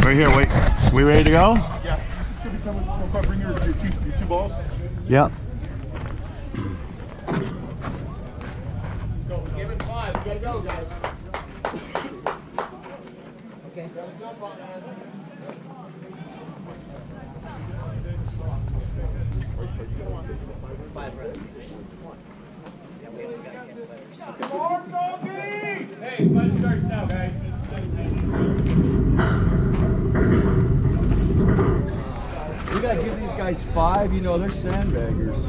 Right here, wait. We ready to go? Yeah. Should be coming. Bring your two balls. Yep. Give it 5. You gotta go, guys. Okay. Gotta jump on us. Hey, fight starts now, guys. We gotta give these guys 5. You know, they're sandbaggers.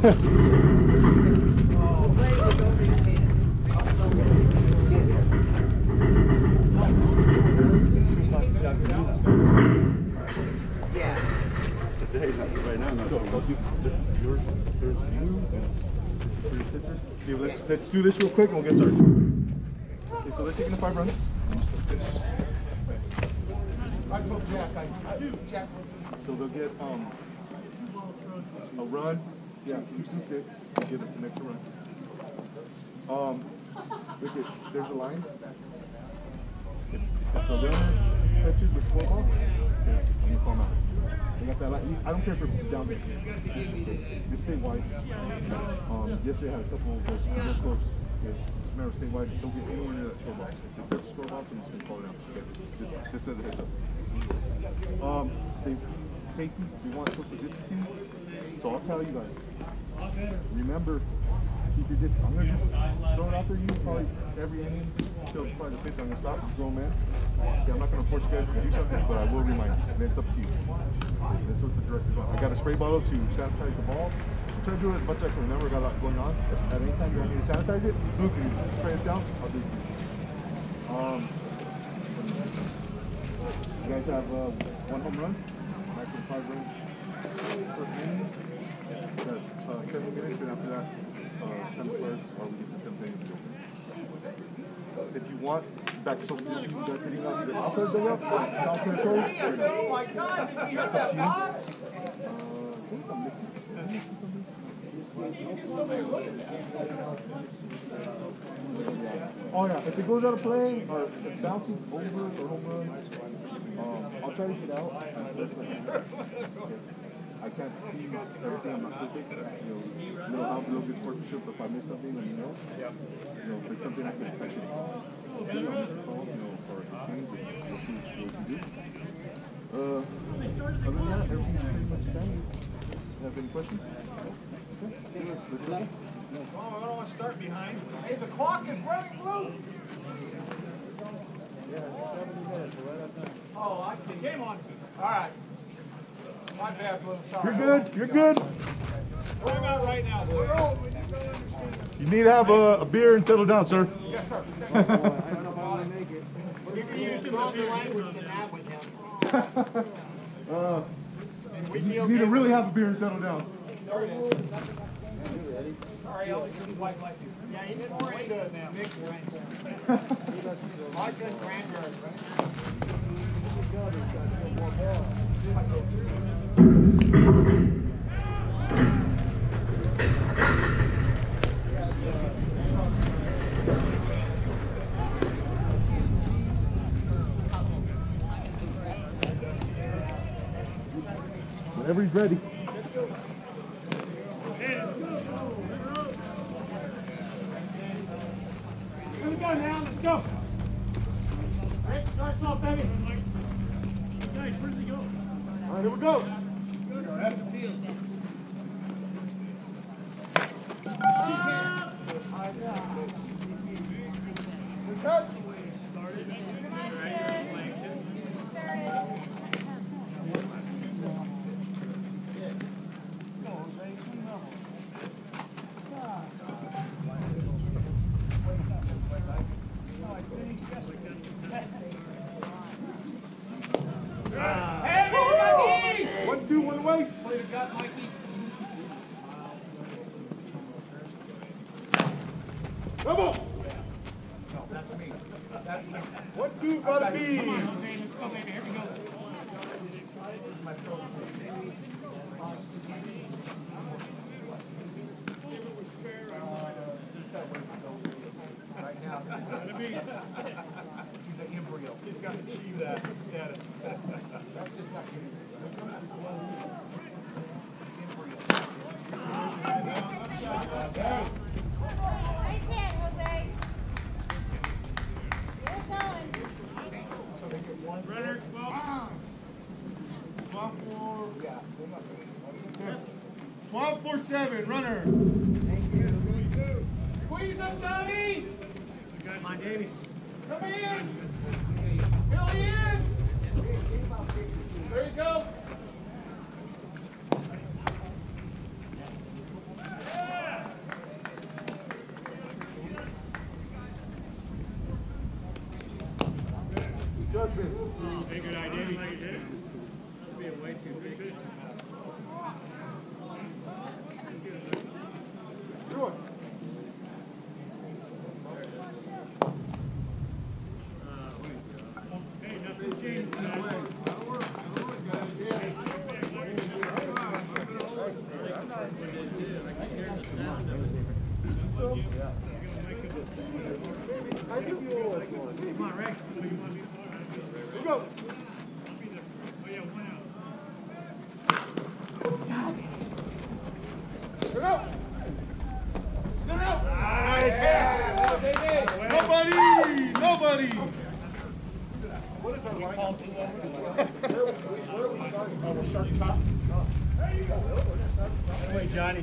Let's do this real quick and we'll get started. Okay, so they're taking the 5 runs. I told Jack, so they'll get a run. Yeah, 2 and 6. Give it the next run. Look at, there's a line. If the runner touches the scoreball, okay, I'm gonna call him out. They got that line. I don't care if they're down there. Just stay wide. Yesterday I had a couple of those real close. Okay. Remember, stay wide. Don't get anywhere near that scorebox. If they touch the scorebox, I'm just gonna call it out. Okay. Just as a heads up. Safety, we want social distancing. So I'll tell you guys. Remember, keep your distance. I'm gonna just throw it out there. You probably every inning until probably the 5th. I'm gonna stop. I'm a grown man. Okay, I'm not gonna force you guys to do something, but I will remind you. And it's up to you. That's what the director's on. I got a spray bottle to sanitize the ball. I'm trying to do it as much as I can remember. I got a lot going on. At any time you want me to sanitize it, Luke, can you spray it down? I'll do it. You guys have 1 home run, maximum 5 runs per inning. That's 7 minutes, and after that, 10 players, or we get to 7 things. If you want, back to social distancing, you guys hitting out either outside the dugout, down to the toes. Oh my God! Did you hear that, Bob? Oh yeah, if it goes out of play or if it's bouncing over or home run, I'll try to get out. I can't see everything. I'm not perfect. You know how real good sportsmanship. If I miss something, let me know. You know, if it's something I can expect it. You know, for things, we'll see what you do. Other than that, everything's pretty much standard. Have any questions? Okay. Let's go. Oh, I don't want to start behind. Hey, the clock is running blue. Yeah, 70 minutes, so right on time. Oh, I see. Game on. All right. My bad, little sorry. You're good. You're good. Where am I right now, boy? You need to have a beer and settle down, sir. Yes, sir. I don't know if I'm going to make it. You can use stronger language than that with him. You need to really have a beer and settle down. Sorry, Ellie, you're white like you. Yeah, he didn't more into mixed drinks. Vodka and cranberry, right? Whenever he's ready. Here we go now, let's go. Rick, starts off, baby. Guys, where's he go? All right, here we go. That's the field. One, two, one away. Play the gut, Mikey. Come on. No, that's me. That's me. 1, 2, gotta be. Come on, Jose, let's go, baby. Here we go. My throat. Right now, he's the embryo. He's got to achieve that status. 12-4-7, runner. Squeeze up, Johnny! Come on, Davey. Come in! Billy in! There you go! Hey, good idea, Davey. That'd be a way too big. Sure. Hey, nothing changed. I think you always won. Come on, Rick. Let's go. Get out. Get out. Nobody. Nobody. What is our line? Where are we starting? Oh, we're starting top. Wait, Johnny.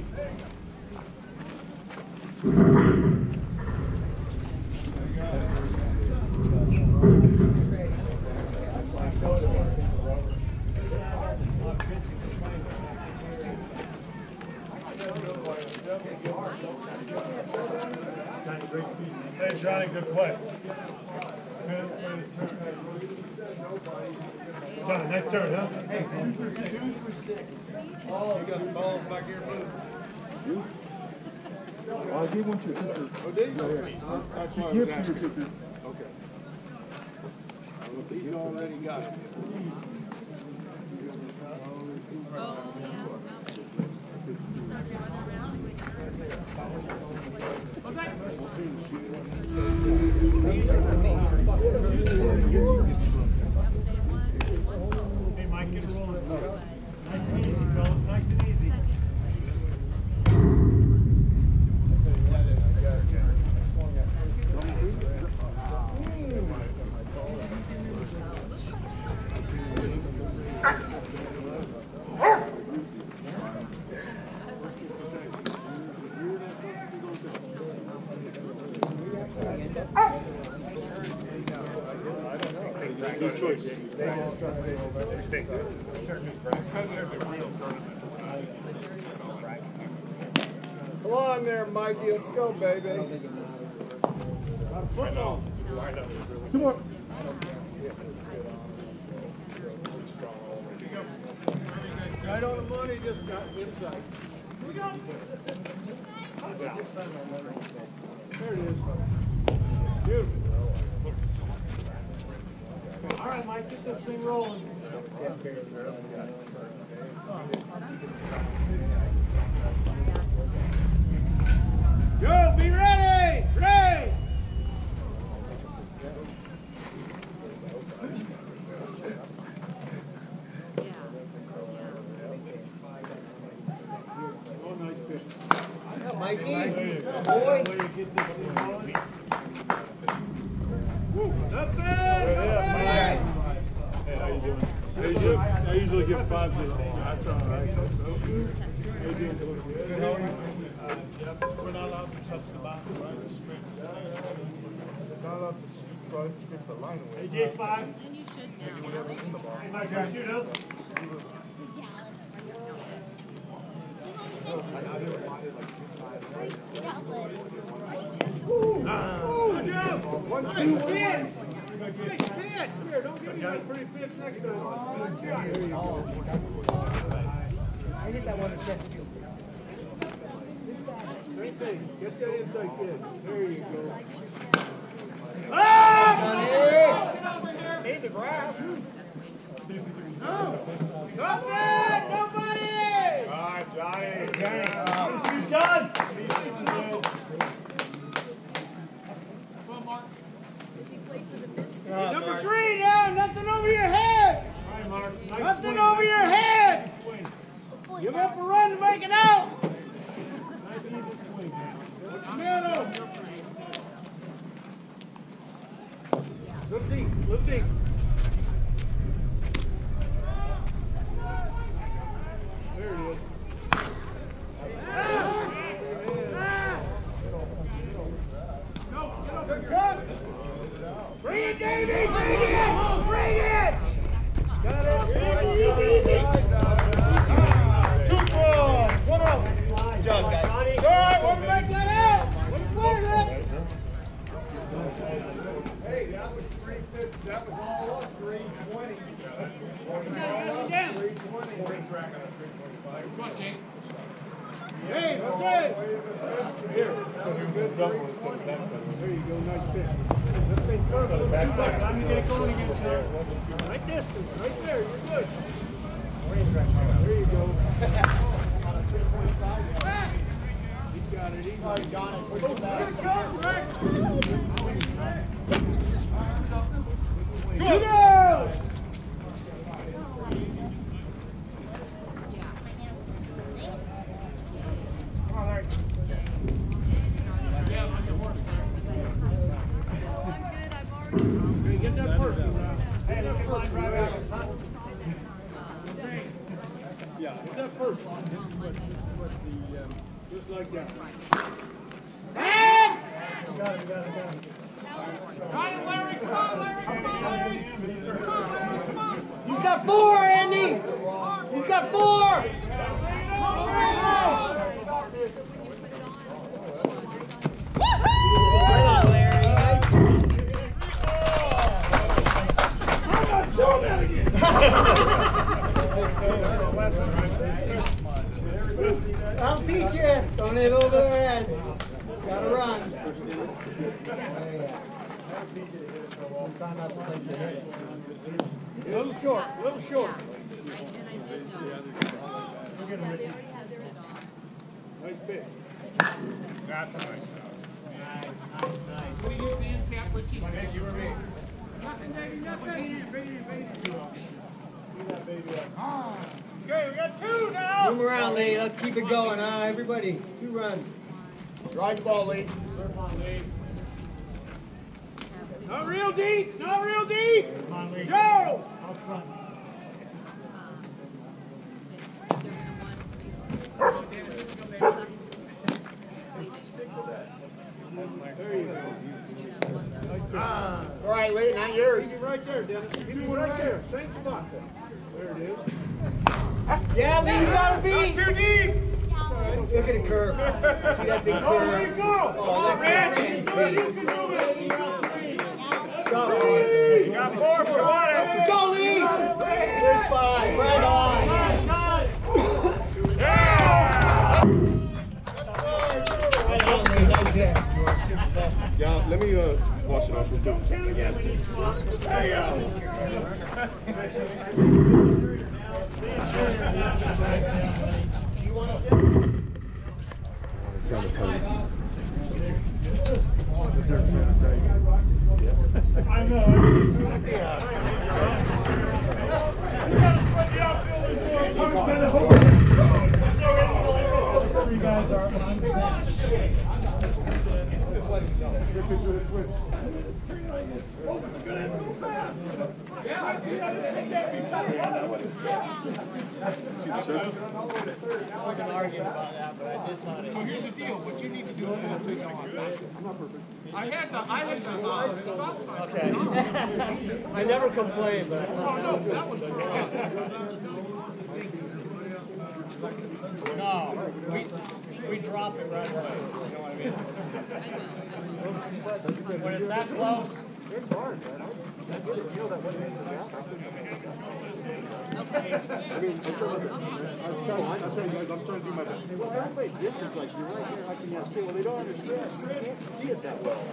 Hey, Johnny, good play. Johnny, nice turn, huh? Hey, 2 for 6. You got the ball back here, brother. You? I gave one to your sister. Oh, did you? That's why I was asking. Okay. He's already got it. Hey, Mike, get rolling. Nice and easy, fellas. Nice and easy. Good choice. Come on there, Mikey. Let's go, baby. Football. Come on. Right on the money, just got inside. There it is. Beautiful. All right, Mike, get this thing rolling. Go, be ready! Ready! Mikey, boy. Nothing! Hey, how you doing? I usually give 5 this day. That's all right. How you doing? Good. How are you? We're not allowed to touch the box, right? It's strict. We're not allowed to strip the line away. Hey, J5. And you should down. Whatever's in the box. Hey, Mike, can you shoot up? Here, don't give me that pretty fish next to I hit that one at chest. Same thing. Get that inside kid. There you go. Ah! Need the grass. No! Nothing! Nobody! All right, Johnny. He's done. Number 3 now, nothing over your head! All right, Mark. Nice Nothing swing, over nice your swing. head! Swing. Give up a run to make it out! Nice easy swing, man. Middle! Look deep, look deep. There it is. Come on, Jake. Hey, okay. Here. There you go, nice pitch. This thing curved. I'm gonna get it going again, sir. Right distance, right there, you're good. There you go. He's got it, he's got it. Push it back. Shoot out! Get that first. Hey, look at line drive out. Yeah, get that first. This is what the, just like that. Got it. Got it, Larry. Come on, Larry. Come on, Larry. Come on, Larry. Come on. He's got 4, Andy! He's got 4! Right on, Larry. Nice. I'll teach you. Don't hit over their heads. Gotta run. Try not to take the hit. A little short, a little short. Nice pitch. That's a nice job. What do you stand, Cap Richie? Thank you for me. Nothing, baby, nothing. Okay, we got 2 now. Move around, Lee. Let's keep it going, huh? Everybody, 2 runs. Drive ball, Lee. Not real deep, not real deep. Come on, Lee. Go! Out front. There you go. It's all right, Lee, not yours. Keep it right there, Dennis. Keep it right there. Same spot. There it is. Yeah, Lee, you gotta beat. Too deep. Look at the curve. See that big curve? Oh, there you go. Oh, that You curve. can do it. Stop it. You got 4 for 1. Go, Lee! There's 5. Right on. Yeah, let me wash it off real quick. Again. There you go. I You guys are So here's the deal. What you need to do is take on. I had the stop sign. Okay. I never complain, but Oh no, that was no, we drop it right away. You know what I mean? When it's that close. It's hard, man. I really feel that when it is out. I mean, I'm telling you guys, I'm trying to do my best. Well, everybody gets is like, you're right here, I can see. Well, they don't understand. They can't see it that well.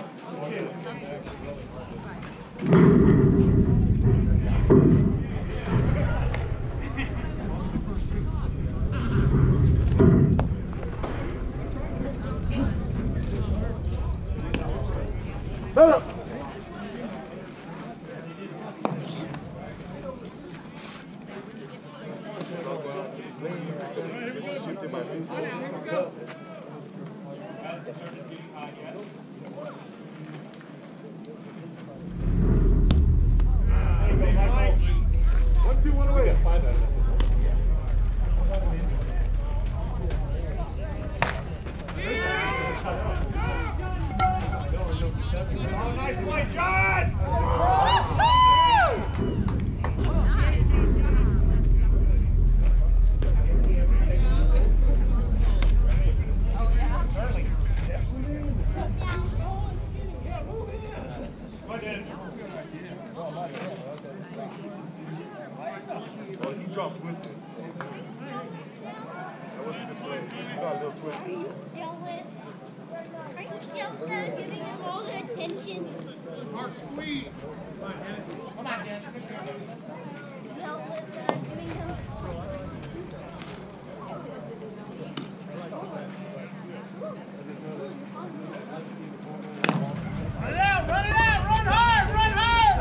Well, he dropped with it. Are you jealous? Are you jealous that I'm giving him all the attention? Mark, squeeze. Come on, Dan. Jealous that I'm giving him. Run it out, run it out, run hard, run hard!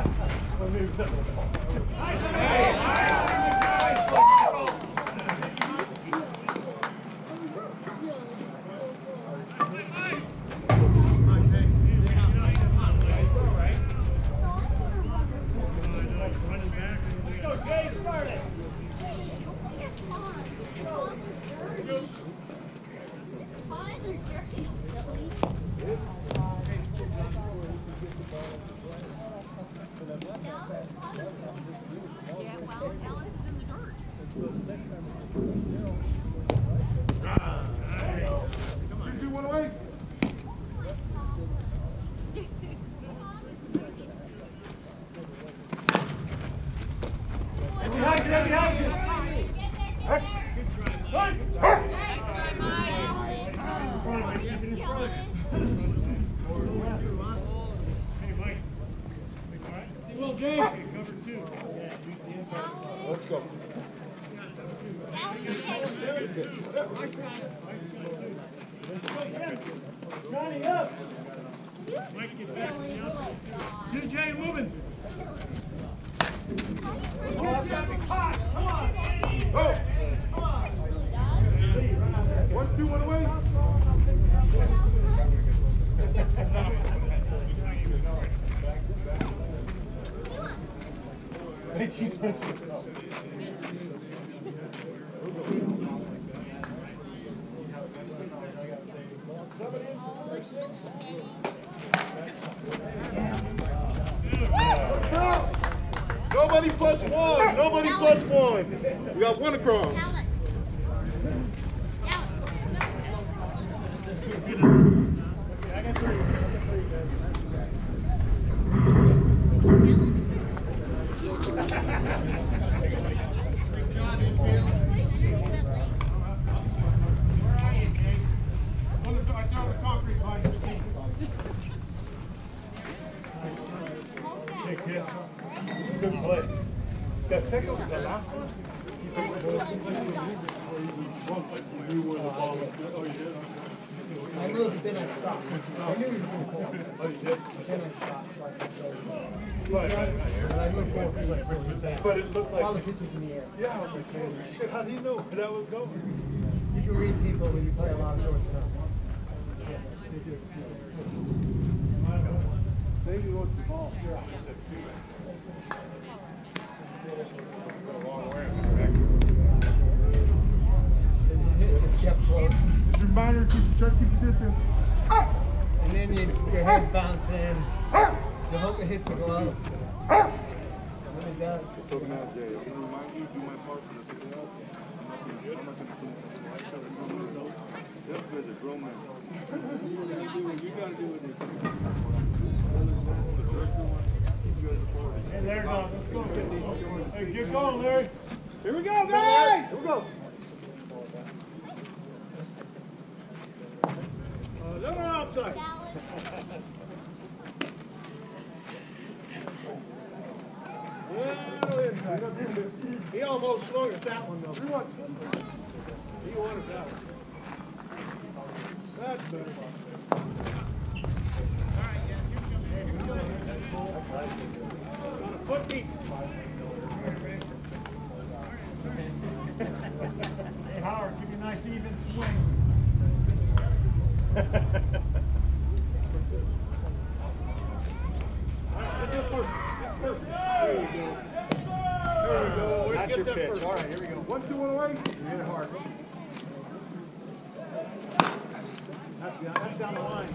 Yeah, well, Alice is in the dirt. Two, one away. Let's go. Johnny, up! You Jay, moving! Come on. Go. 1, 2, 1 away. Nobody plus one. Nobody plus one. We got one across. Good play. That second was the last one? I moved, then I stopped. I knew he was going to pull. Oh, you did? Then I stopped. So I could go. Right. And I looked forward to like, But it looked all the like, pitches in the air. yeah, I was like, holy shit, how do you know where that was going? You can read people when you play a lot of shortstop. Maybe you lost the ball. It's kept close. Just reminder, try to keep the distance. And then your head's bouncing. The hooker hits the glove. When it does. Talking out, Jay. I'm going to remind you, do my part for this. I'm not going to do it. Yep, there's a grown man. You got to do what you Hey, Larry, let's go. Hey, get going, Larry. Here we go, guys! Here we go. Look outside. He almost slowed us that one, though. He wanted that one. That's better. On a foot deep. Hey, Howard, give you a nice even swing. That's your pitch. All right, here we go. 1, 2, 1 away. You hit it hard. That's down the line.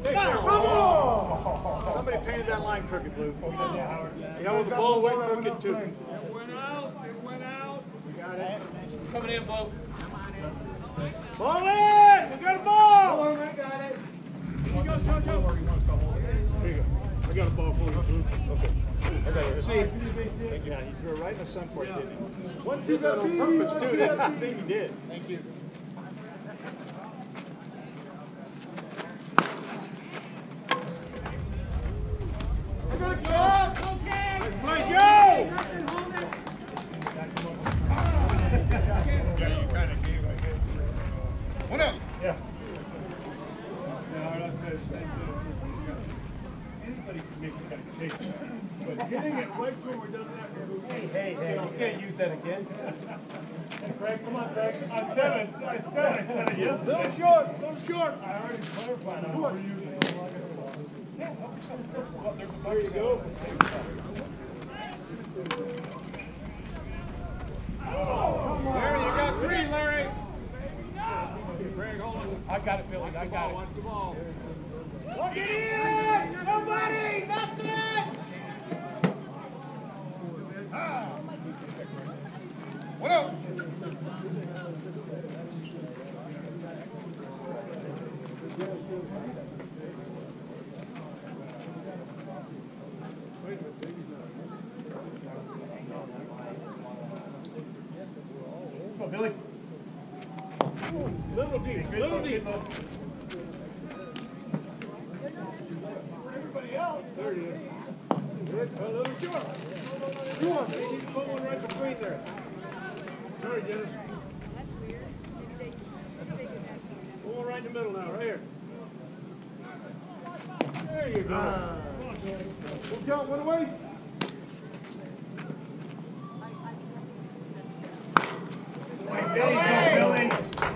Oh! Somebody painted that line crooked, Blue. Yeah, well, the ball went crooked, too. It went out. It went out. We got it. Coming in, Blue. Ball in! We got a ball! I got it. Here you go, Jojo. Here you go. I got a ball for you, Blue. Okay. I got it. See? Thank you. He threw it right in the sun for you, didn't he? One, two, got On purpose, too. I think he did. Thank you. can't use that again. Hey, Craig, come on, Craig. I said it yesterday. Little short. I already clarified on what we're using. Yeah, help yourself. There you go. There, you got 3, Larry. Craig, hold on. I got it, Billy. I got it. Watch the ball. Look it in! Nobody! Nothing! What up? Come on, Billy. Little deep. Everybody else. There it is. A little short. Come on, they need to put one right between there. Sorry, Dennis. That's weird. Maybe they get that. Put one right in the middle now, right here. There you go. Look out, one away. Billy.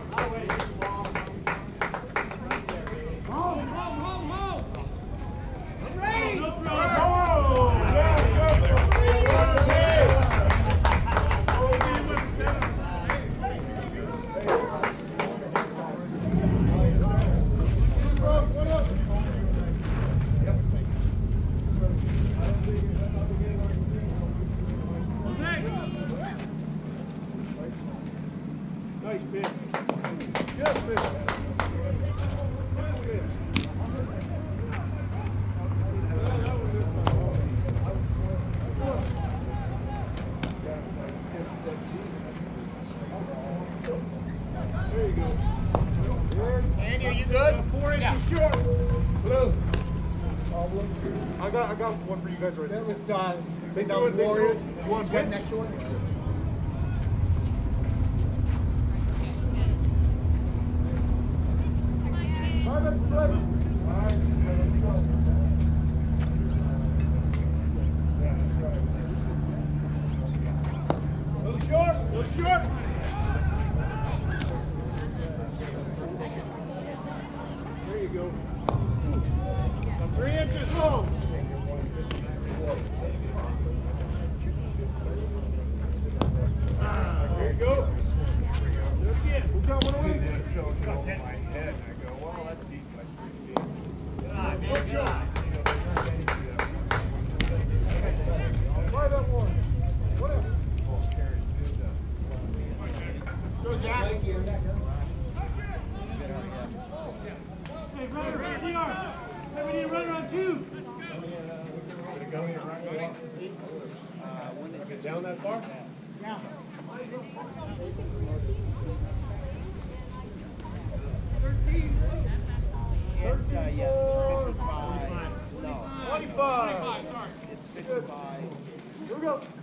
Nice pitch. Good pitch. Good pitch. There you go. Andy, are you good? 4 inches short. Blue. I got one for you guys right That there. was They the do it, they do Warriors. it. You want Got pitch? next one? Little short. There you go. 3 inches long. There you go. Look in. Who got one away? Try that one. Whatever. Go, Jack. Hey, runner, CR. Hey, we need a runner on 2. Get down that far? Yeah. It's, yeah, it's 55. No, 25. it's 55. Here we go.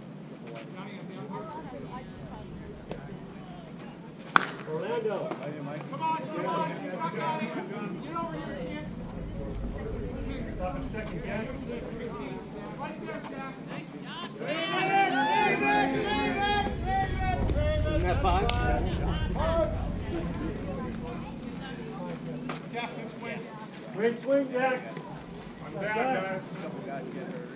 Orlando. Come on. Get over here again. Stop and check again. Right there, Jack. Nice job. Isn't that 5? Jackson swing. Great swing, Jack. I'm down, guys. Guys get hurt.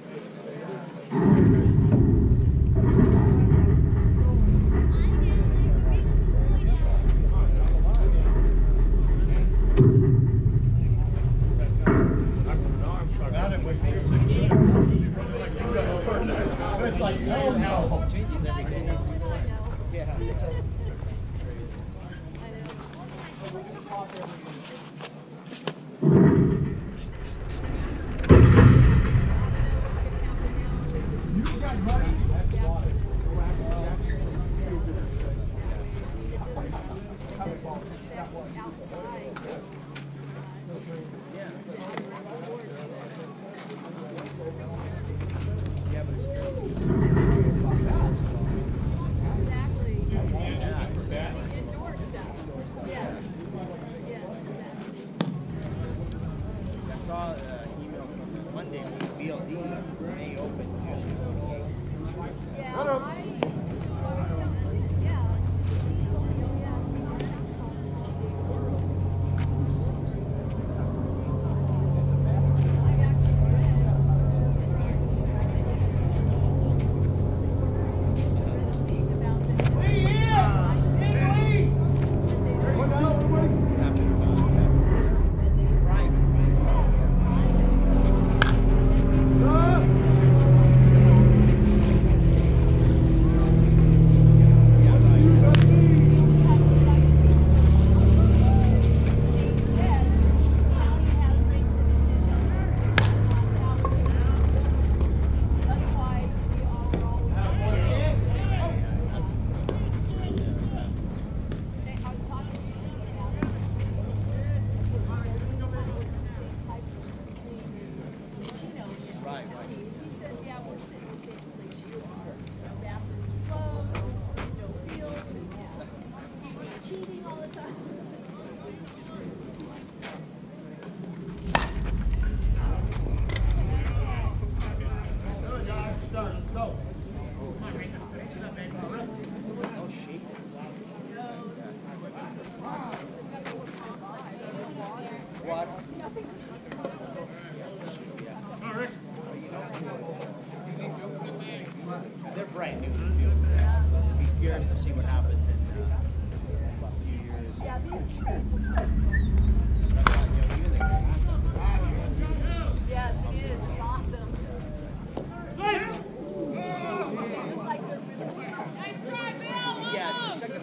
It's like, hell no. Changes everything. Yeah. You got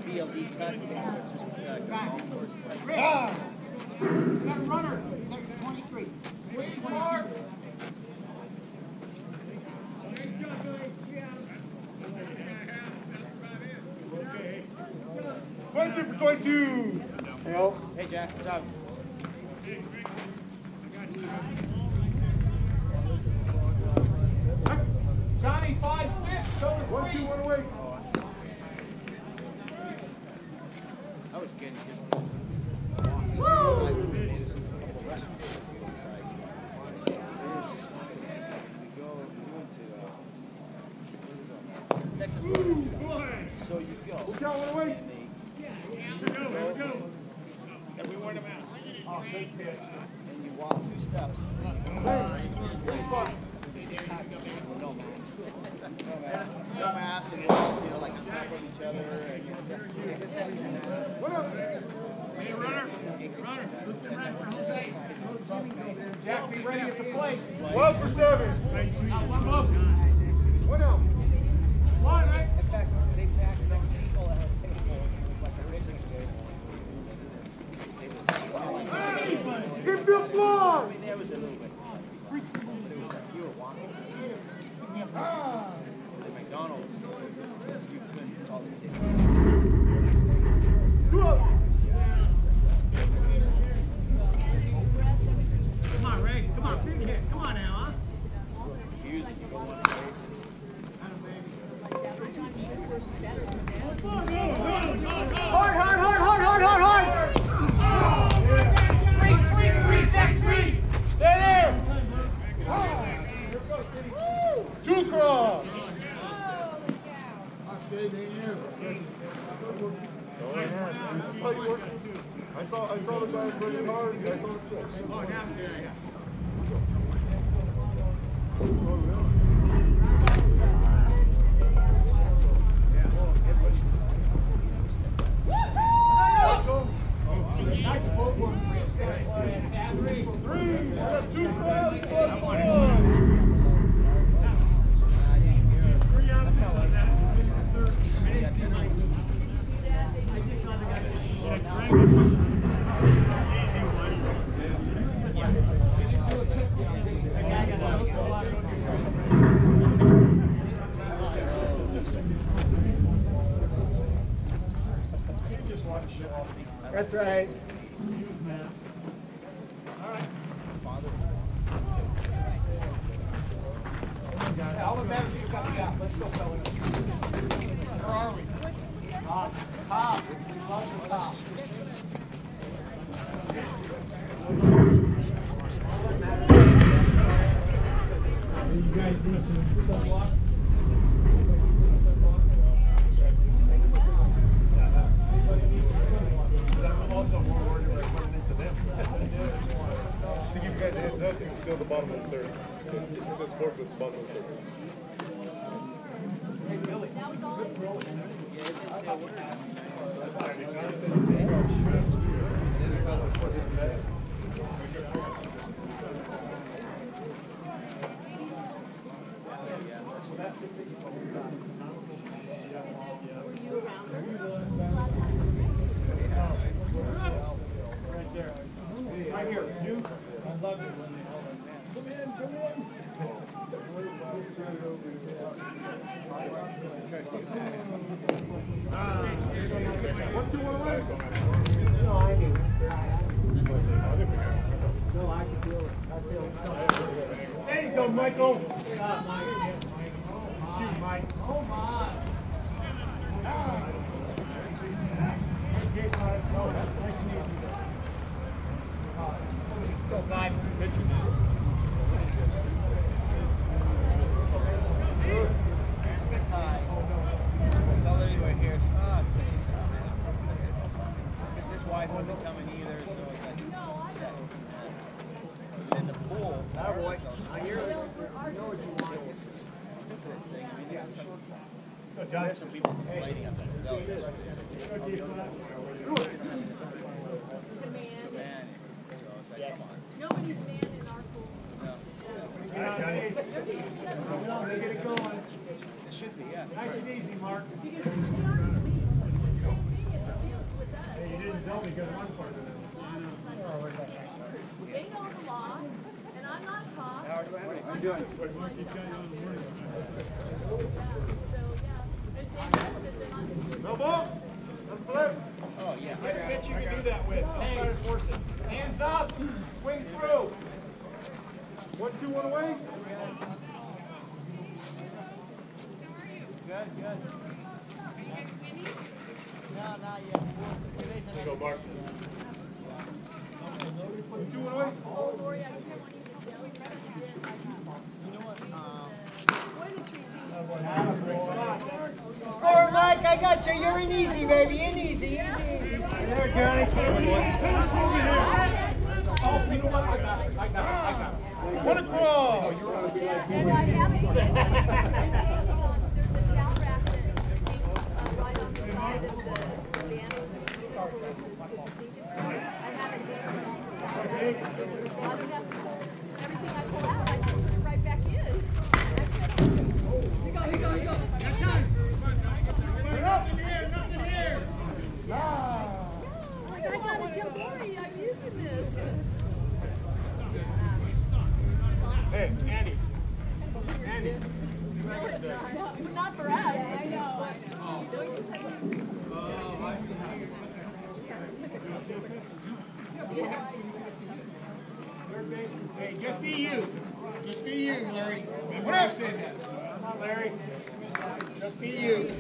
PLD cut. It's just golf course. We got a runner. 23. Okay. 22 for 22. Hey, Jack, what's up? Johnny, 5-6, go to 1, 2, 1 away. I was getting just Texas. So you go. Look out, 1 away. And we wear the mask. Oh, good pitch. And you walk 2 steps. No mask, and like on top of each other. What up? Hey, runner. Jack, be ready at the plate. 12 for 7. One up. What up? Come on, right? In fact, they packed 6 people at a table. Get the floor! I mean, there was a little bit. But it was like you were walking. The McDonald's, you couldn't talk to Go up! Come on, Ray. Come on, big hit. Come on now, huh? confusing. You go one place. Hard! Three. Stay there! 2 cross! Go ahead. That's how you work. I saw the guy working hard. I saw the pitch. Oh, now, yeah. Nice footwork. 3. I got 2 crowds plus 1. That's right. All the better you got. Let's go, fellas. Where are we? Top. We love the top. You guys doing some sunblock? I'm also more worried about putting this to them. Just to give you guys a heads up, it's still the bottom of the third. It says 4th, but it's the bottom of the third. Right here, you. I love it when they call it. Come in. What do you want to race? No, I do. No, I can feel it. I feel it. There you go, Michael. Mike. Shoot, Mike. Oh, my. Oh, that's nice and easy. Go, five. It's high. Tell her you were here. So she said, oh man, because his wife wasn't coming either, so it's like, yeah. In the pool, that boy, I hear it. It's the stupidest thing. I mean, this is like, there's some people complaining up there. It's a man. Man, so it's like, come on. Nobody's man in our pool. No. Get it going. It should be, yeah. Nice and easy, Mark. Because they are police. It's the same thing. They know the law, and I'm not a cop. How are you doing? So, yeah. And they know that they're not gonna do No ball. Let's flip. Oh, yeah. Get a pitch you can do that with. I'll try to force it. Hands up. Swing through. 1, 2, 1 away. Good, good. No, not yet. 2 days and Go, Mark. 1, 2, 1 away. Oh, Lori, I can't want you to tell me that. you know what? Toiletry team. Score, Mike. I got you. You're in easy, baby. In easy. Easy. There, Johnny. I got it. What a crawl. And I have it. There's a towel rack that right on the side of the van. I have it there on the towel rack. So I don't have to pull everything I pull out. I just put it right back in. Here you go, here you go, here you go. Nothing here. I gotta tell Lori I'm using this. Hey, Andy. Andy. Not for us. I know. Hey, just be you. Just be you, Larry. What else? Larry. Just be you.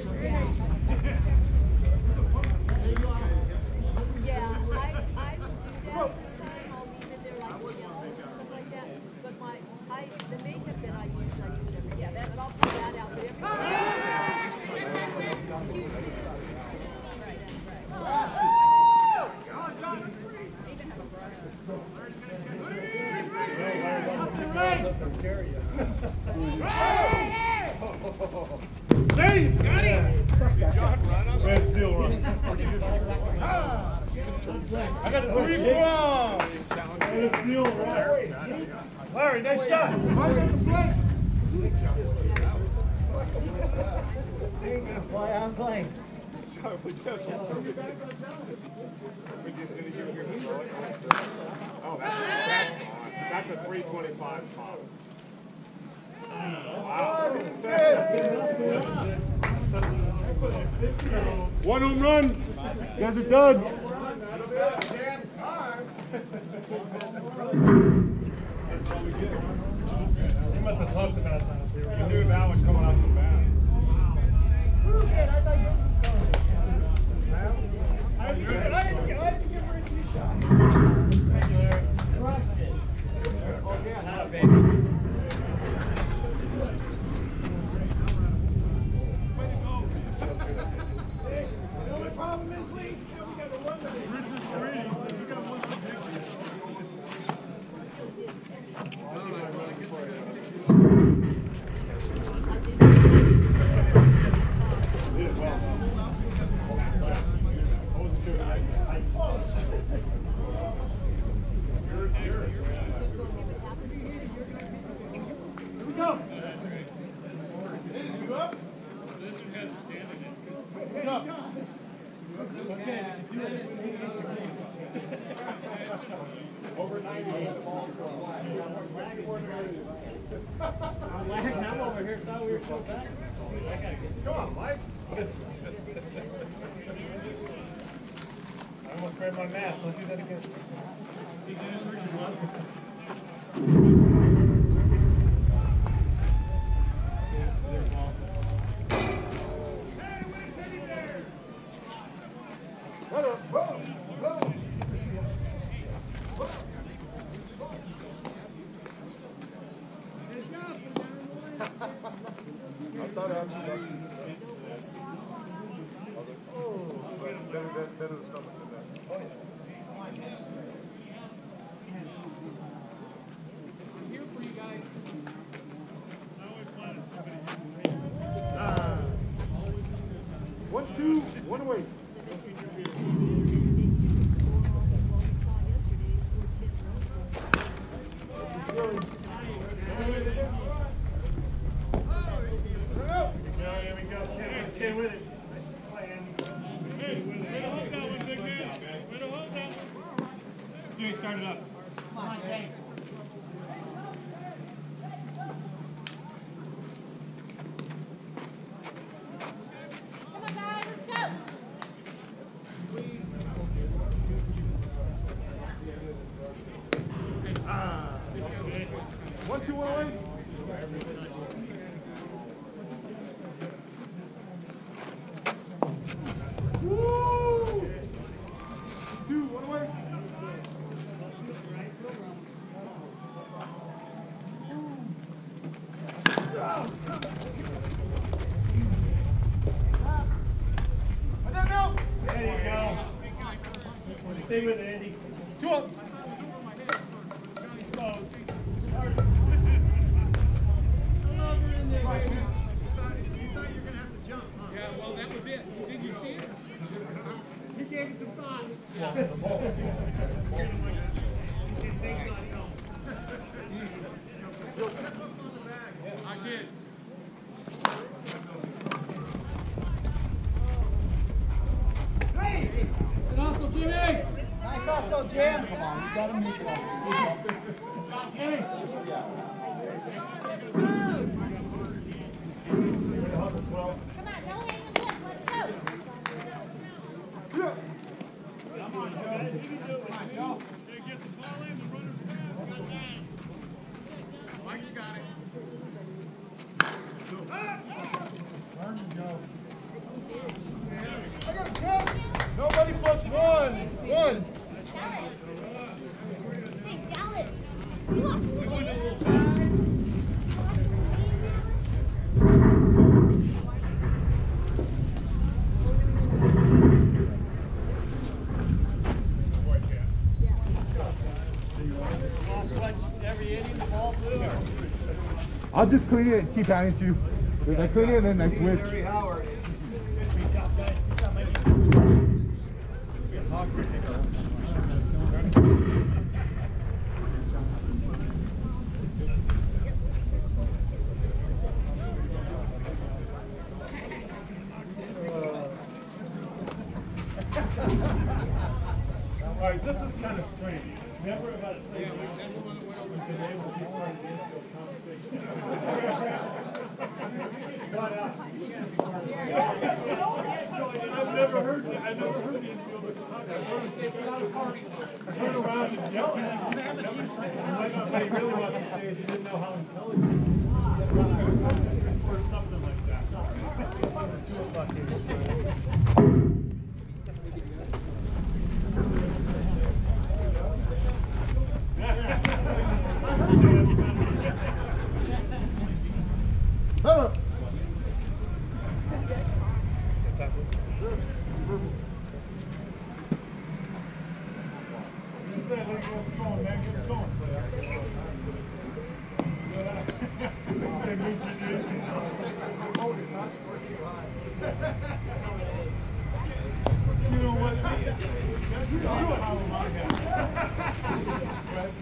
Yeah, I will do that this time. I'll leave it there like the yellow and stuff like that. But the makeup that I use every, yeah, that's, I'll pull that out. But everything Q2. Right, that's right. Even have a brush. See? Got him. Let's still run. I got 3 balls. Let's still run. Larry, nice shot. You ain't gonna fly. I'm playing. Oh, that's a 325 pop. Wow. One home run. You guys are done. We must have talked about that. We knew that was coming off the bat. Over 98. I'm over here, thought we were so back. Come on, Mike. I almost grabbed my mask. Let's do that again. One, two, one away. Here we go. Stay with it. Play, Andy. Hey, way to hold that one, big man. Way to hold start it up. Come on, Dave. Come on, guys, let's go. 1, 2, 1 away. Woo! 2, 1 away. There you go. Stay with it, Andy. 2 up. Yeah, well, that was it. Did you see it? You gave it to five. I did. Hey! Good hustle, Jimmy! Nice hustle, Jim. Come on, you gotta make it. Come on, no hanging back, let's go. Mike's got it. I got a count. Nobody plus 1. 1. Dallas. Hey, Dallas. You want to I'll just clean it and keep handing it to you. Then I clean it and then I switch. All right, this is kind of strange. Never about a thing like this. We've been able to keep our infield conversation. I've never heard the infield talk. I turned around and yelled at him. And what he really wanted to say is he didn't know how intelligent he was. Or something like that. 2 o'clock here. Hello. You know what? That's not how I have.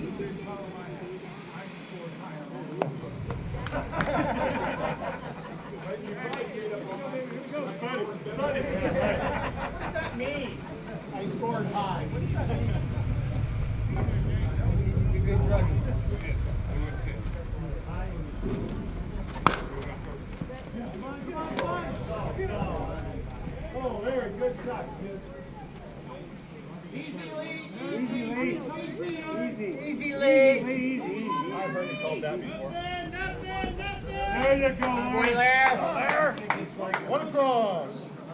What does that mean? I scored high. What does that mean? You're good druggie. Oh, very good shot, kid. Easy lead. Easy lead. Easy lead. I've heard it called that before. There you go, Boy, Larry. there. 1 across.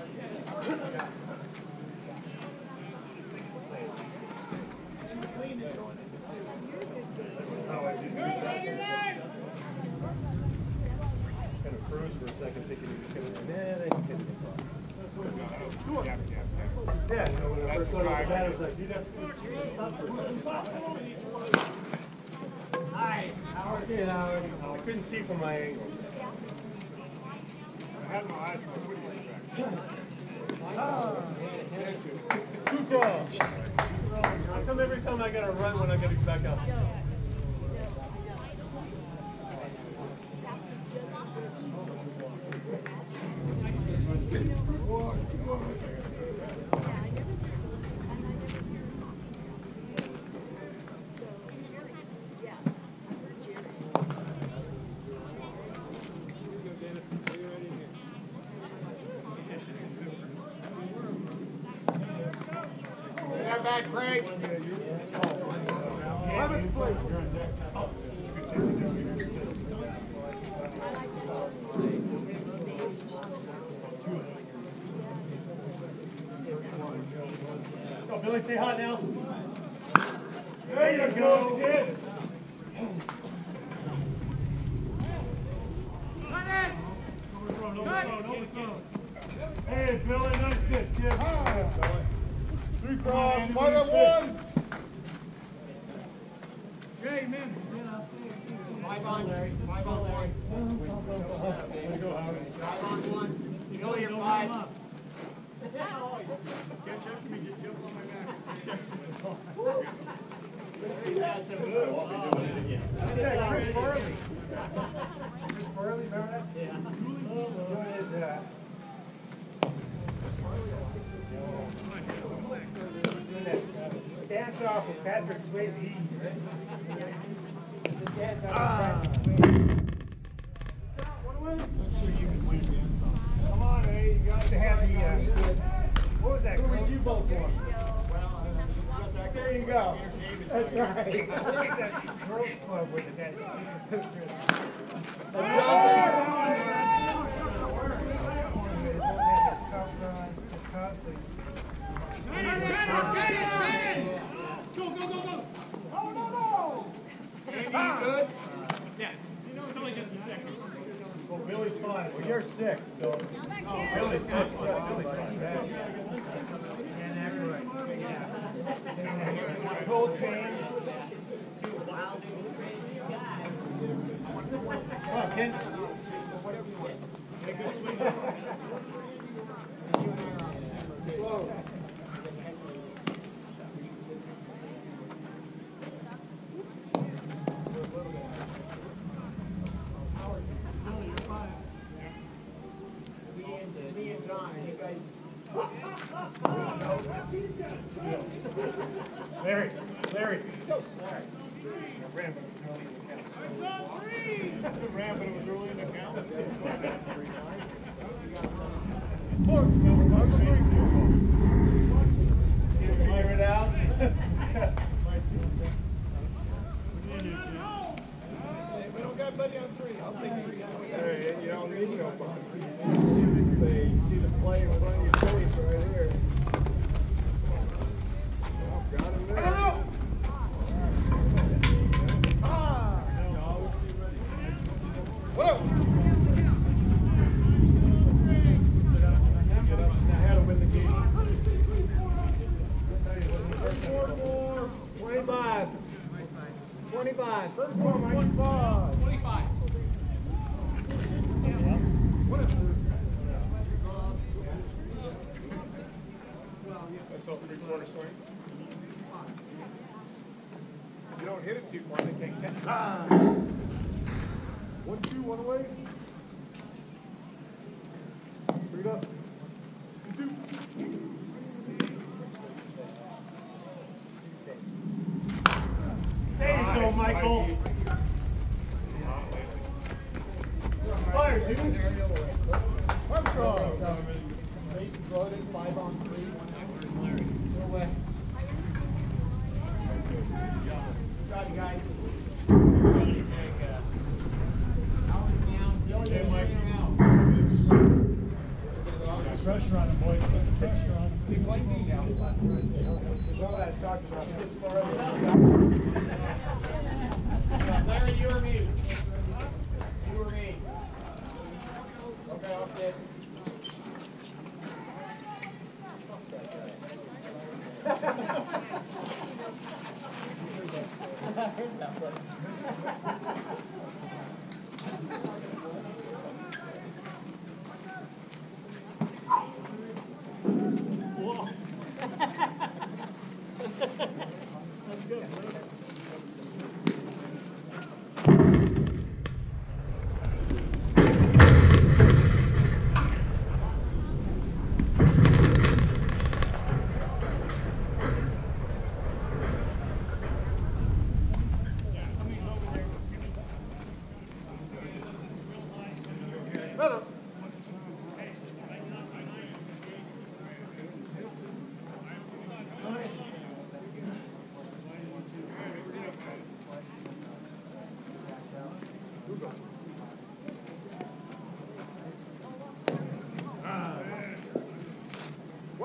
Kind of froze for a second, thinking he was going to. Nah, they can hit it across. Yeah, you know, when I first started with that, I was like, you'd have to stop for a second. Hi, Howard. Hey, Howard. I couldn't see from my angle. I had my eyes on the back. 2 across. How come every time I gotta run when I gotta back up? Right back, Craig. 11th place. Go, Billy, stay hot now. There you go, kid. Hey, Billy, nice hit, kid. 3 cross, 5-1. Hey, man. 5 on, Larry. 5 on, Larry. 5 on 1. Billy, you're 5. Catch up to me, just jump on my back. Chris Farley. Chris Farley, remember that? Yeah. Doing his, dance off with Patrick Swayze. The dance off with Patrick Swayze. Come on, hey, you got to have the, what was that? Who you vote for? There you go. That's right. What was that girls club with the dance? Go, go, go, go. Oh, no. Andy, you good? Yeah. Until he gets a second. Well, Billy's 5. Well, you're 6, so. Billy's 6. Yeah, Billy's not bad. And that's right. Yeah. Gold chain. Come on, Ken. Me and John, are you guys? Larry. Ran, but it was early in the count. Figure it out. We don't got buddy on 3. I'll take 3. Hey, you don't need no fun. Say, see the play in front of your face right here. Oh, got him there. What up? Get up ahead to win the game. 25. 25. 25. 25. That's all 3/4 swing. You don't hit it too far, they can't catch it. 1-2, one away. 3 up. 2. There you go, Michael. Fire, dude. Armstrong. Bases loaded, 5 on 3. Go west. Good job, guys. Pressure on him, boys. Put the pressure on him. Big white knee now. Well, I talked about this Larry, you or me? You or me? Okay, I'll sit.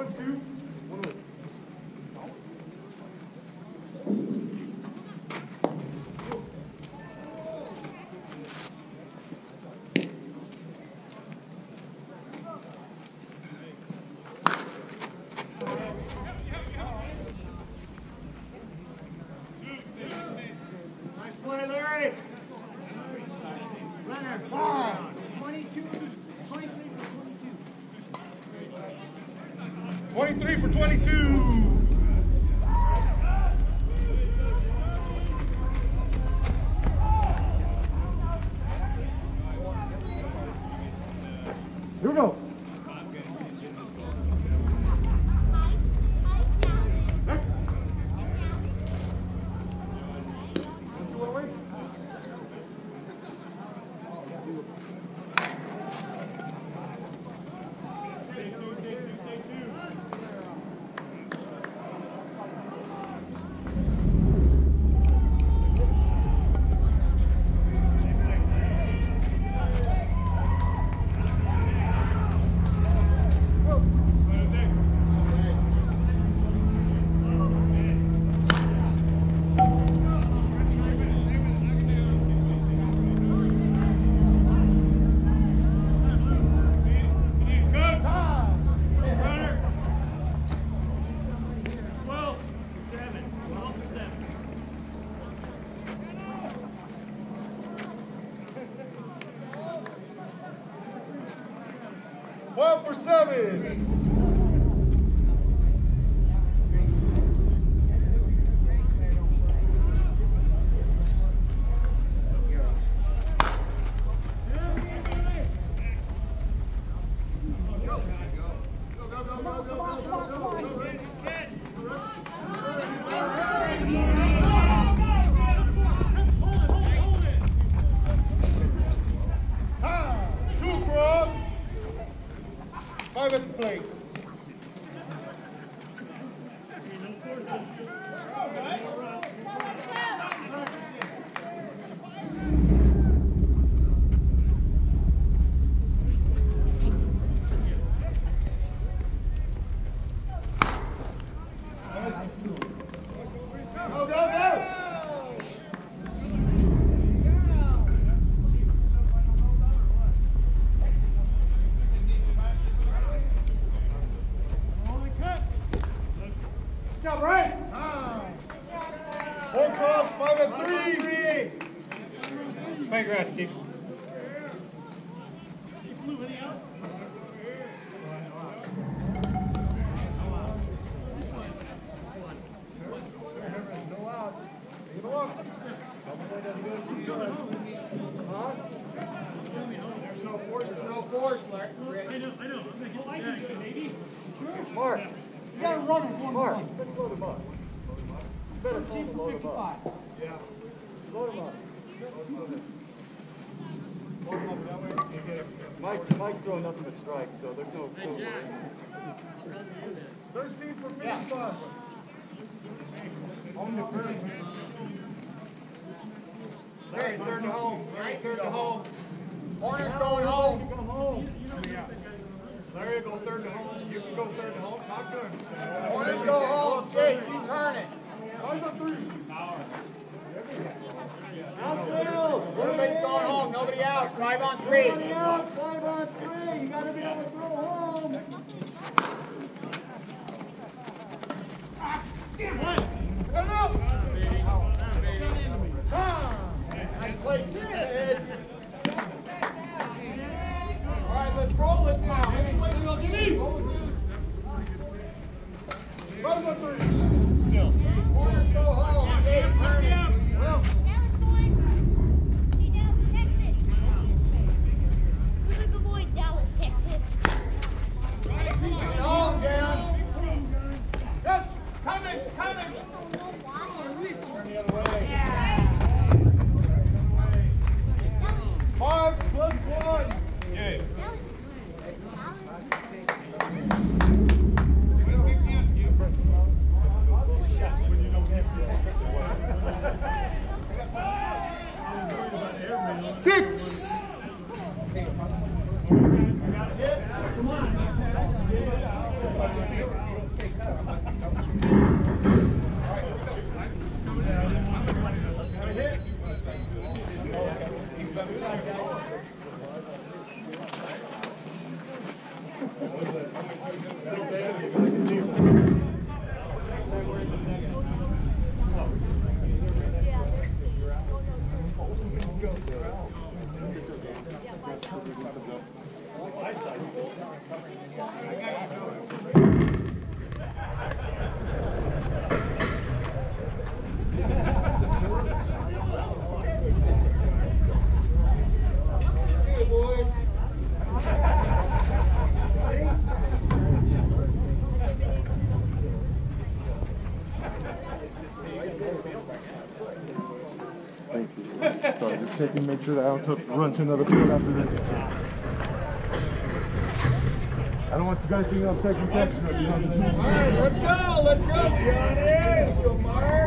1-2. One away. Nice play, Larry. Runner, ball. 22, 23 for 22. 23 for 22. Here we go. One for 7. Two cross. 5 at the plate. Go, go, go! Full cross, 5 at 3. Play grass, Steve. There's no force, Larry. I know. I can do it, baby. Mark, You gotta run it one Mark, point. let's load him up. Better call 13 him for load him up. 55. Yeah. Load him up. Mike's throwing nothing but strikes, so there's no. 13 for 55. On the curve. Larry, third to home. Larry, third to home. Corner's going home. Come home. Larry, go third to home. You can go third to home. Talk to him. Corner's go home. Jake, you turn it. 5 at 3. Outfield. Everybody's going home. Nobody out. 5 on 3. Nobody out. 5 on 3. You gotta be able to throw home. Go, go. Nice play, Steve. Ahead. All right, let's roll it now. 5 at 3. Corners go home. Jake, turn it. Dallas, Texas. Coming home, Jan. Good. Coming. Turn the other way. 5 plus 1. Thank you. Sorry, just checking, make sure that I don't run to another field after this. I don't want you guys thinking I'm taking Texas. All right, let's go. Let's go, Johnny. Let's go, Mark.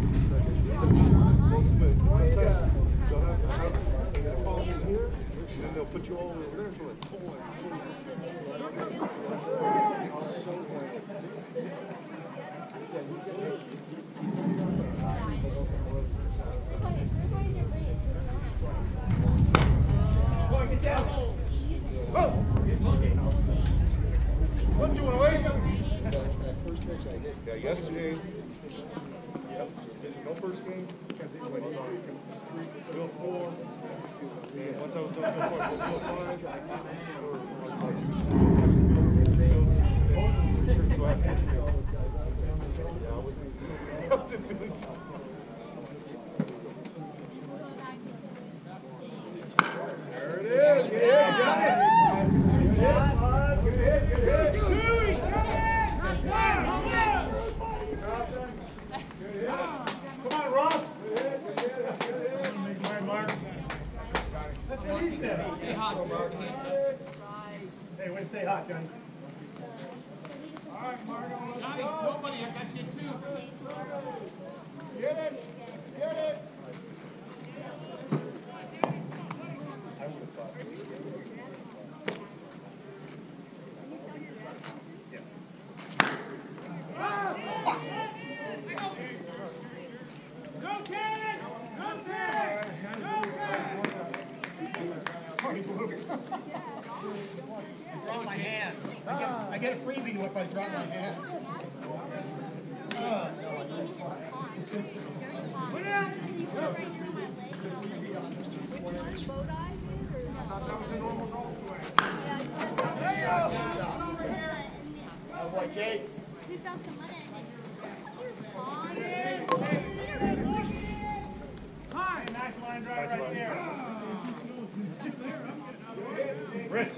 They'll put you all over there so it's What you want to waste? Yeah, yesterday. Yep. No first game. Bill 4. And once I was done so far, Bill 5. There it is. Good hit, Johnny. Good hit, Bud. Good hit, good hit. Come on, Ross. Good hit, good hit, good hit. Make my mark. That's what he said. Stay hot, Mark. Hey, way to stay hot, Johnny. All right, Mark. Johnny, nobody. I got you too. Get it. Get it. Drop my hands. I get a freebie if I drop my hands. Boy, Gates. Hi, nice line drive right there. Wrist.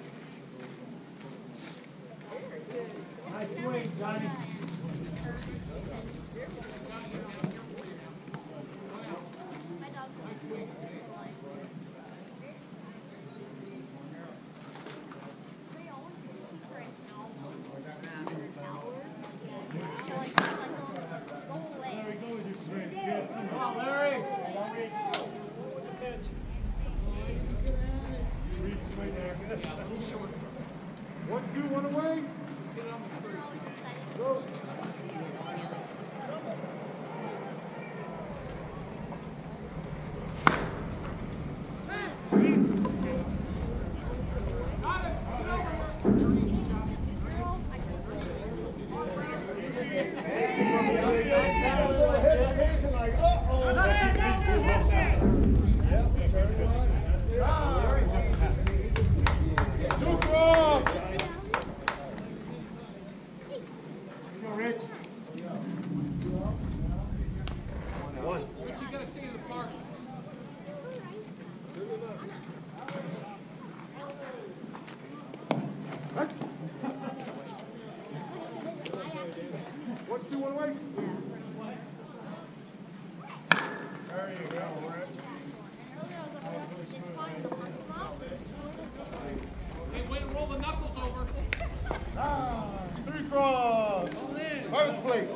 Nice swing, Johnny. One, two, one away. Go. One, two, one away. There you go, Rick. Hey, way to roll the knuckles over. Three cross. Private plate.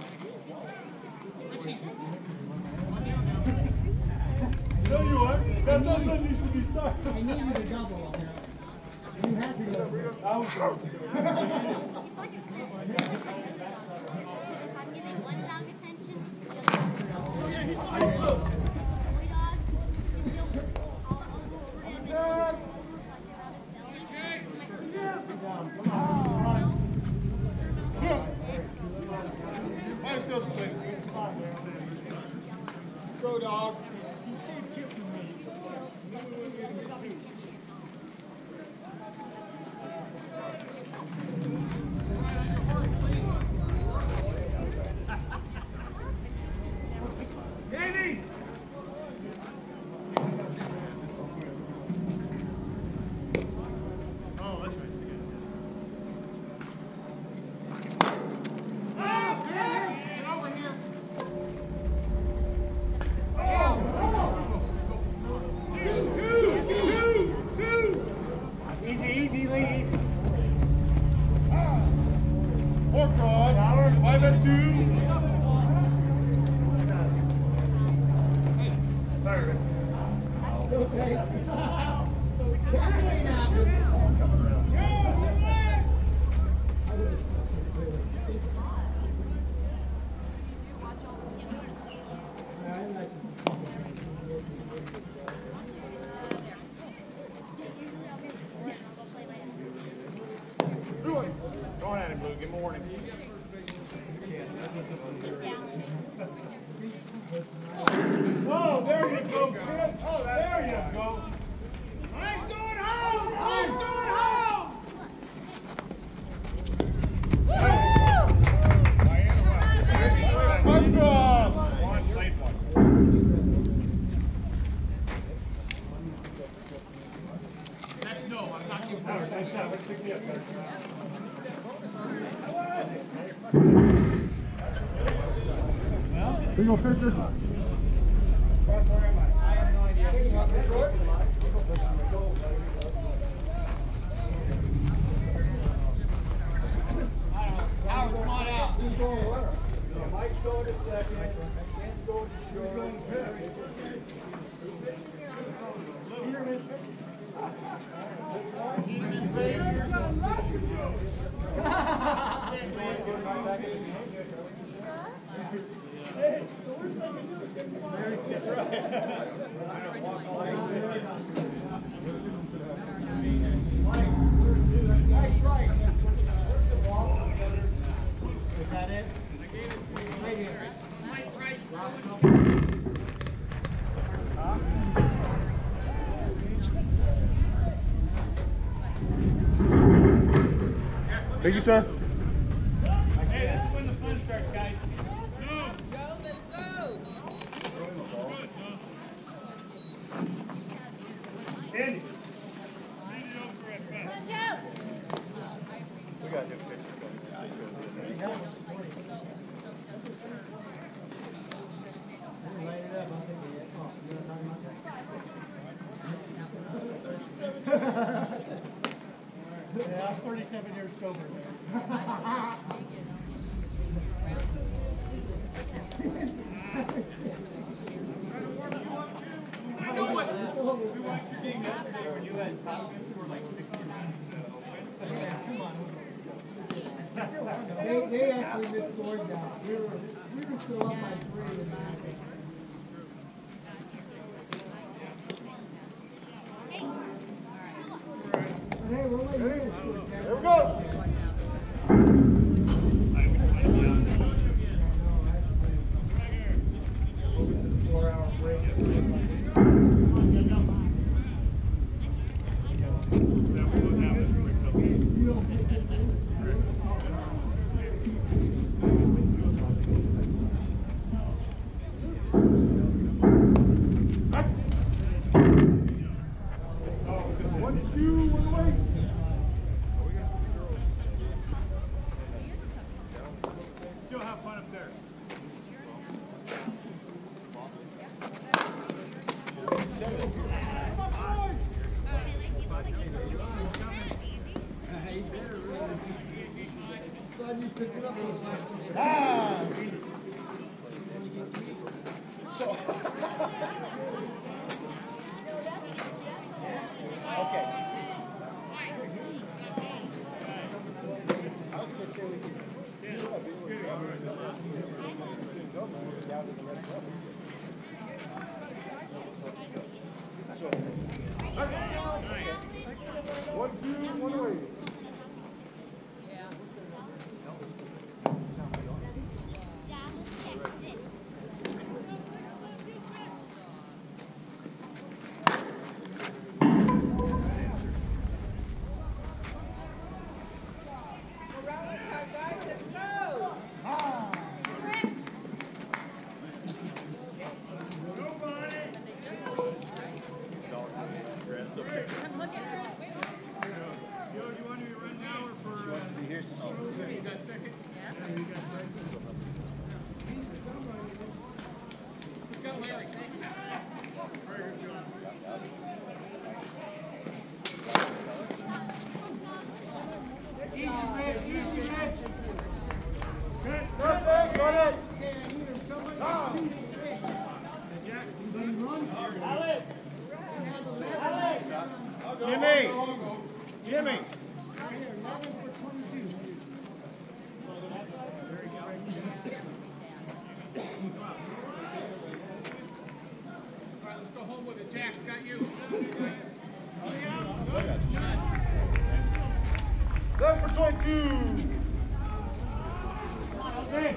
You know you are. That needs to be started. I knew you were double on that. You had to go. I was going to. If I'm giving one dog attention, boy dog, he'll all over him and all over around his belly. Go, dog. Andy! Oh, that's right. Easy, easy, Lee, easy. Four cross. 5-2. No thanks. Going at him, Blue. Good morning. Oh, there you go, kid. Oh, there you go. Nice going home. Nice going home. One cross. One, late one. That's no. I'm not giving power. Nice shot. Let's pick me up there. Bingo picture. Howard, come on out. Mike's going to second. Ken's going to short. Is that it? Right here. Thank you, sir. Hey, this is when the fun starts, guys. Andy. We got to do a picture. Light it up. I'm thinking, oh, you know what I'm talking about? Yeah, I'm 37 years sober. They actually missed sword down. We were still up by 3 in the half. Hey, we're waiting here to score. There we go. Jimmy! Let's go home with it. Jack's got you. 7 for 22. Okay.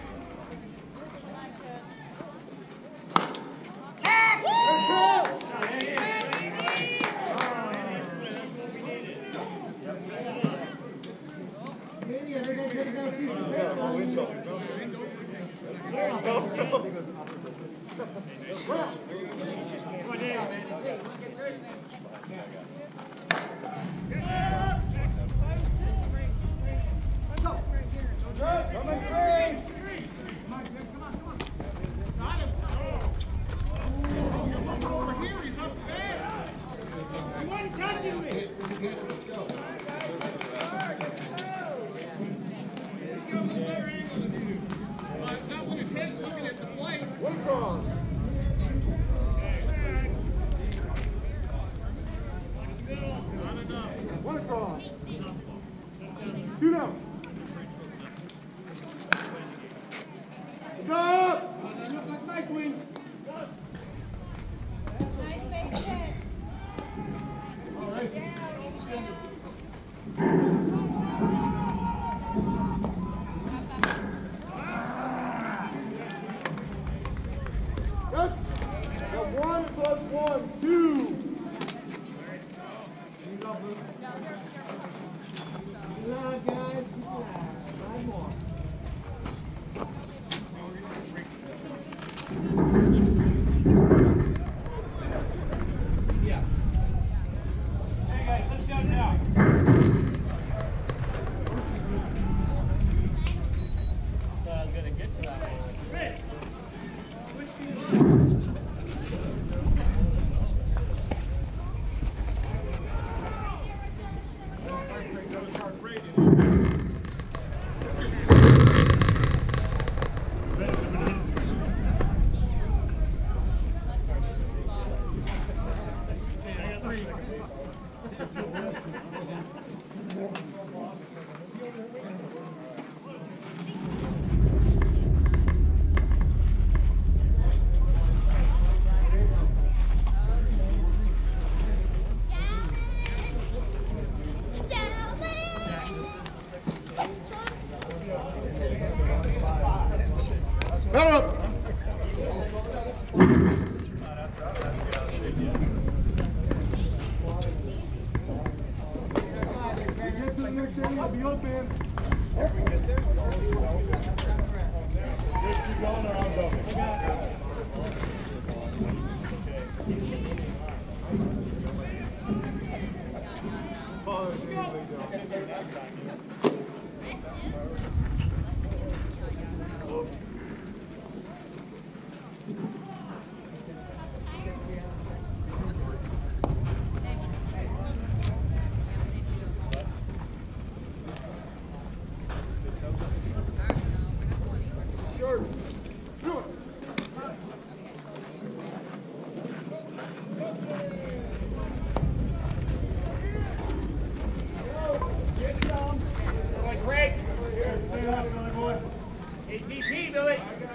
ATP, Billy.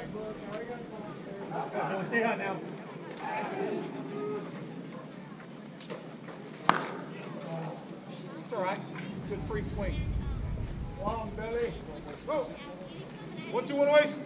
Stay on now. It's all right. Good free swing. Long belly. Go. 1, 2, 1 waist.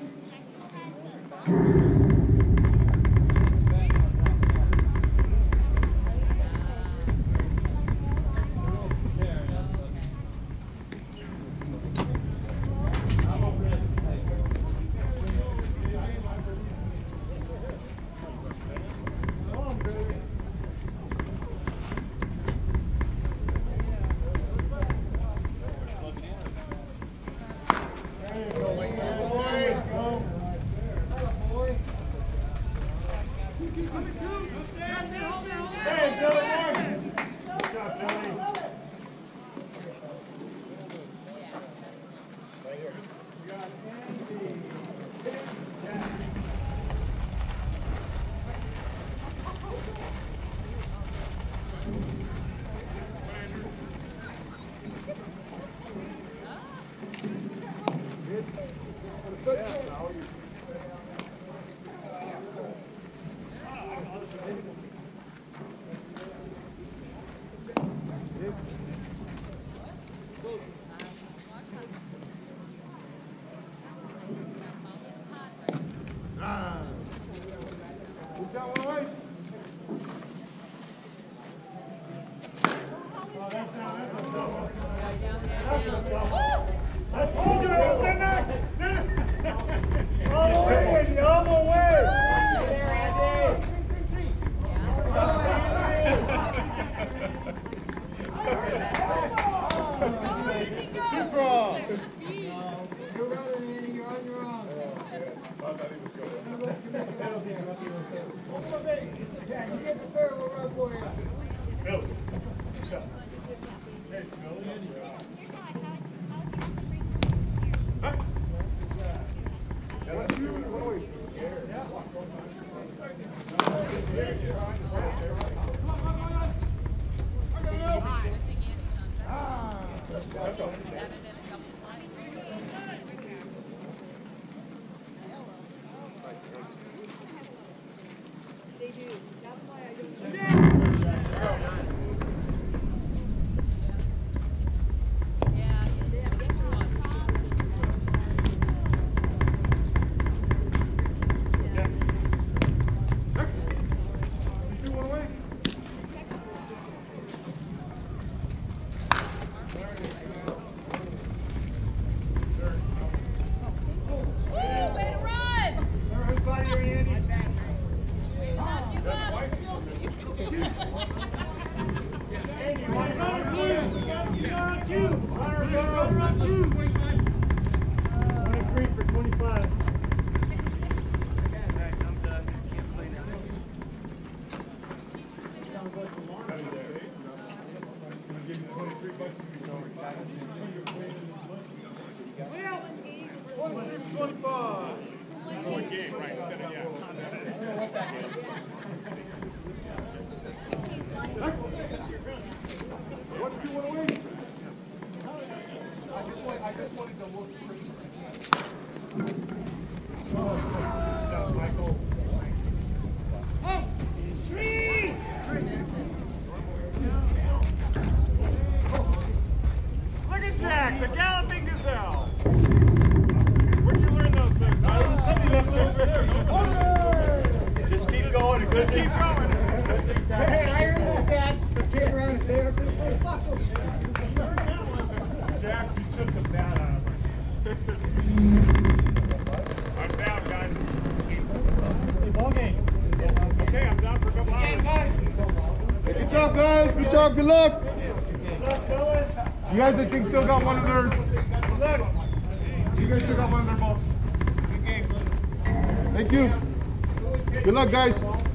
For 25. Look at Jack, the galloping gazelle. Where'd you learn those moves? Somebody left over there. Just keep going. And Just keep going. Hey, I heard that, Dad. Came around and say, Jack, you took the bat out of him. I'm down, guys. Hey, ball game. Okay, I'm down for a couple hours. Good job, guys. Good job. Good luck. Good luck, fellas. You guys, I think, still got one of their. Good luck. You guys still got one of their balls. Thank you. Good luck, guys.